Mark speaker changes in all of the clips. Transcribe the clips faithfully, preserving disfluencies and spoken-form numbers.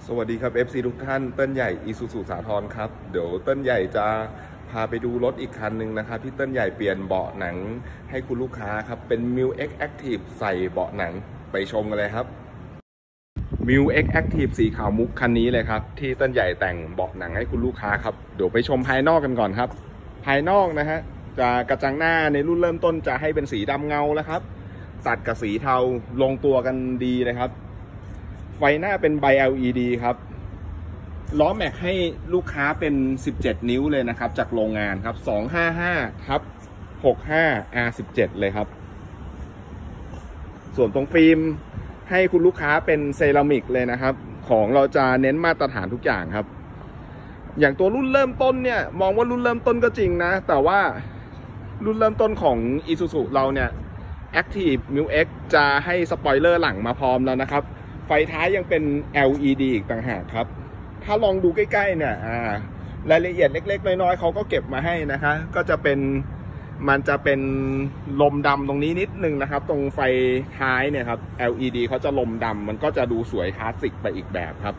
Speaker 1: สวัสดีครับ เอฟ ซี ทุกท่านเติ้ลใหญ่อีซูซูสาทรครับเดี๋ยวเติ้ลใหญ่จะพาไปดูรถอีกคันหนึ่งนะครับที่เติ้ลใหญ่เปลี่ยนเบาะหนังให้คุณลูกค้าครับเป็น มิว เอ็กซ์ Active ใส่เบาะหนังไปชมกันเลยครับ มิว เอ็กซ์ Active สีขาวมุกคันนี้เลยครับที่เติ้ลใหญ่แต่งเบาะหนังให้คุณลูกค้าครับเดี๋ยวไปชมภายนอกกันก่อนครับภายนอกนะฮะจะกระจังหน้าในรุ่นเริ่มต้นจะให้เป็นสีดำเงาแล้วครับตัดกับสีเทาลงตัวกันดีเลยครับไฟหน้าเป็นไบ แอล อี ดี ครับล้อแม็กให้ลูกค้าเป็นสิบเจ็ดนิ้วเลยนะครับจากโรงงานครับสองห้าห้าทับหกห้า อาร์ สิบเจ็ด เลยครับส่วนตรงฟิล์มให้คุณลูกค้าเป็นเซรามิกเลยนะครับของเราจะเน้นมาตรฐานทุกอย่างครับอย่างตัวรุ่นเริ่มต้นเนี่ยมองว่ารุ่นเริ่มต้นก็จริงนะแต่ว่ารุ่นเริ่มต้นของ Isuzu เราเนี่ย Active มิว เอ็กซ์ จะให้สปอยเลอร์หลังมาพร้อมแล้วนะครับไฟท้ายยังเป็น แอล อี ดี อีกต่างหากครับถ้าลองดูใกล้ๆเนี่ยรายละเอียดเล็กๆน้อยๆเขาก็เก็บมาให้นะคะก็จะเป็นมันจะเป็นลมดำตรงนี้นิดนึงนะครับตรงไฟท้ายเนี่ยครับ แอล อี ดี เขาจะลมดำมันก็จะดูสวยคลาสสิกไปอีกแบบครับ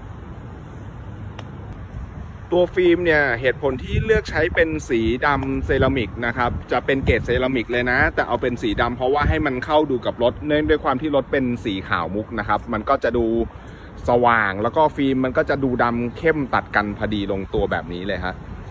Speaker 1: ตัวฟิล์มเนี่ยเหตุผลที่เลือกใช้เป็นสีดำเซรามิกนะครับจะเป็นเกรดเซรามิกเลยนะแต่เอาเป็นสีดำเพราะว่าให้มันเข้าดูกับรถเนื่องด้วยความที่รถเป็นสีขาวมุกนะครับมันก็จะดูสว่างแล้วก็ฟิล์มมันก็จะดูดำเข้มตัดกันพอดีลงตัวแบบนี้เลยฮะ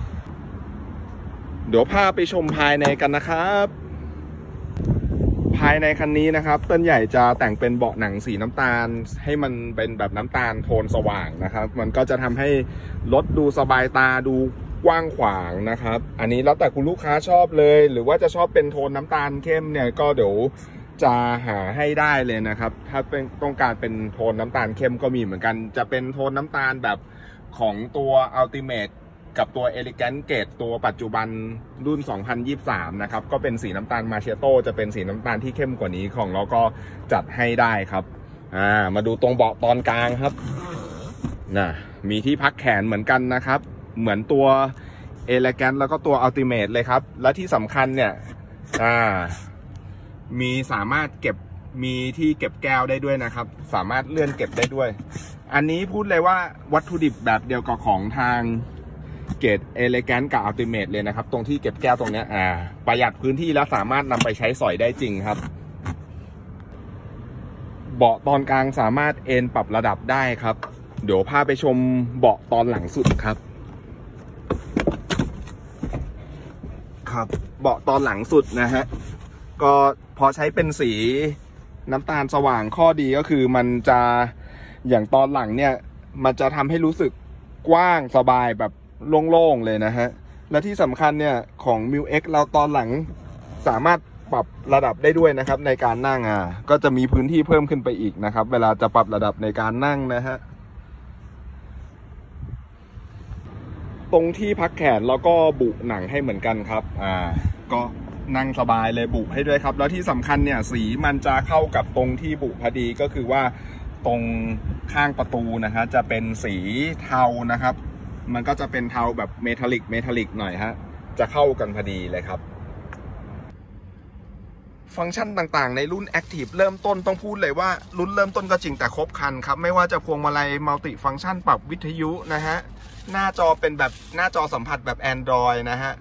Speaker 1: เดี๋ยวพาไปชมภายในกันนะครับภายในคันนี้นะครับเติ้ลใหญ่จะแต่งเป็นเบาะหนังสีน้ำตาลให้มันเป็นแบบน้ำตาลโทนสว่างนะครับมันก็จะทำให้รถดูสบายตาดูกว้างขวางนะครับอันนี้แล้วแต่คุณลูกค้าชอบเลยหรือว่าจะชอบเป็นโทนน้ำตาลเข้มเนี่ยก็เดี๋ยวจะหาให้ได้เลยนะครับถ้าเป็นต้องการเป็นโทนน้ำตาลเข้มก็มีเหมือนกันจะเป็นโทนน้ำตาลแบบของตัว Ultimate กับตัว Elegant Grade ตัวปัจจุบันรุ่นสองพันยี่สิบสามนะครับก็เป็นสีน้ำตาลมาเชโต้จะเป็นสีน้ำตาลที่เข้มกว่านี้ของเราก็จัดให้ได้ครับอ่ามาดูตรงเบาะตอนกลางครับนะมีที่พักแขนเหมือนกันนะครับเหมือนตัว Elegant แล้วก็ตัว Ultimate เลยครับและที่สำคัญเนี่ยอ่ามีสามารถเก็บมีที่เก็บแก้วได้ด้วยนะครับสามารถเลื่อนเก็บได้ด้วยอันนี้พูดเลยว่าวัตถุดิบแบบเดียวกับของทางเกรด Elegant กับ Ultimate เลยนะครับตรงที่เก็บแก้วตรงนี้อ่าประหยัดพื้นที่และสามารถนำไปใช้สอยได้จริงครับเบาะตอนกลางสามารถเอนปรับระดับได้ครับเดี๋ยวพาไปชมเบาะตอนหลังสุดครับครับเบาะตอนหลังสุดนะฮะก็พอใช้เป็นสีน้ำตาลสว่างข้อดีก็คือมันจะอย่างตอนหลังเนี่ยมันจะทำให้รู้สึกกว้างสบายแบบโล่งๆเลยนะฮะและที่สำคัญเนี่ยของ มิว เอ็กซ์ เราตอนหลังสามารถปรับระดับได้ด้วยนะครับในการนั่งอ่ะก็จะมีพื้นที่เพิ่มขึ้นไปอีกนะครับเวลาจะปรับระดับในการนั่งนะฮะตรงที่พักแขนแล้วก็บุหนังให้เหมือนกันครับอ่าก็นั่งสบายเลยบุให้ด้วยครับแล้วที่สำคัญเนี่ยสีมันจะเข้ากับตรงที่บุพอดีก็คือว่าตรงข้างประตูนะฮะจะเป็นสีเทานะครับมันก็จะเป็นเทาแบบเมทัลลิกเมทัลลิกหน่อยฮะจะเข้ากันพอดีเลยครับฟังก์ชันต่างๆในรุ่น Active เริ่มต้นต้องพูดเลยว่ารุ่นเริ่มต้นก็จริงแต่ครบครันครับไม่ว่าจะพวงมาลัยมัลติฟังก์ชันปรับวิทยุนะฮะหน้าจอเป็นแบบหน้าจอสัมผัสแบบ Android นะฮะ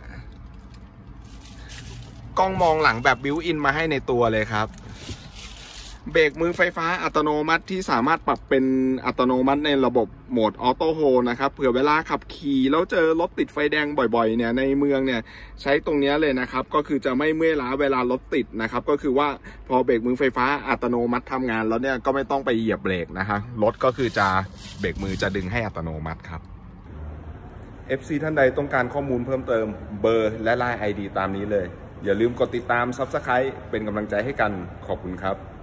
Speaker 1: กล้องมองหลังแบบบิวอินมาให้ในตัวเลยครับเบรกมือไฟฟ้าอัตโนมัติที่สามารถปรับเป็นอัตโนมัติในระบบโหมดออโต้โฮนะครับเผื่อเวลาขับขี่แล้วเจอรถติดไฟแดงบ่อยๆเนี่ยในเมืองเนี่ยใช้ตรงนี้เลยนะครับก็คือจะไม่เมื่อยล้าเวลารถติดนะครับก็คือว่าพอเบรกมือไฟฟ้าอัตโนมัติทำงานแล้วเนี่ยก็ไม่ต้องไปเหยียบเบรกนะฮะรถก็คือจะเบรกมือจะดึงให้อัตโนมัติครับ เอฟ ซี ท่านใดต้องการข้อมูลเพิ่มเติมเบอร์และไลน์ ไอ ดี ตามนี้เลยอย่าลืมกดติดตาม ซับสไครบ์ เป็นกำลังใจให้กันขอบคุณครับ